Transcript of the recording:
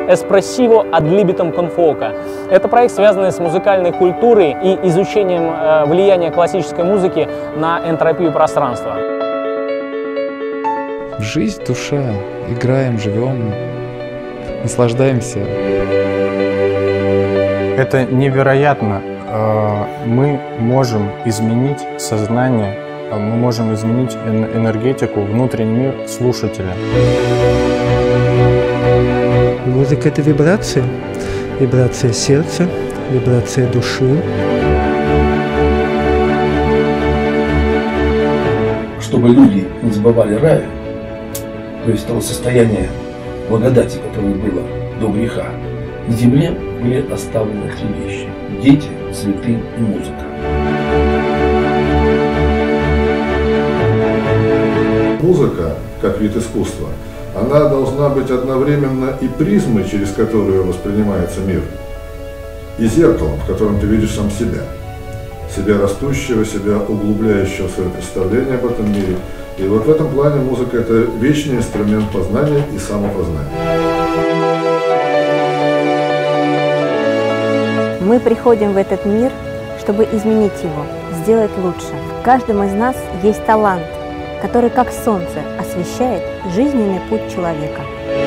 «Espressivo ad libitum confoca». Это проект, связанный с музыкальной культурой и изучением влияния классической музыки на энтропию пространства. Жизнь, душа. Играем, живем, наслаждаемся. Это невероятно. Мы можем изменить сознание, мы можем изменить энергетику, внутренний мир слушателя. Музыка — это вибрация. Вибрация сердца, вибрация души. Чтобы люди не забывали рая, то есть того состояния благодати, которое было до греха, на земле были оставлены три вещи: дети, цветы и музыка. Музыка, как вид искусства, она должна быть одновременно и призмой, через которую воспринимается мир, и зеркалом, в котором ты видишь сам себя. Себя растущего, себя углубляющего свое представление об этом мире. И вот в этом плане музыка – это вечный инструмент познания и самопознания. Мы приходим в этот мир, чтобы изменить его, сделать лучше. В каждом из нас есть талант, который, как солнце, освещает жизненный путь человека.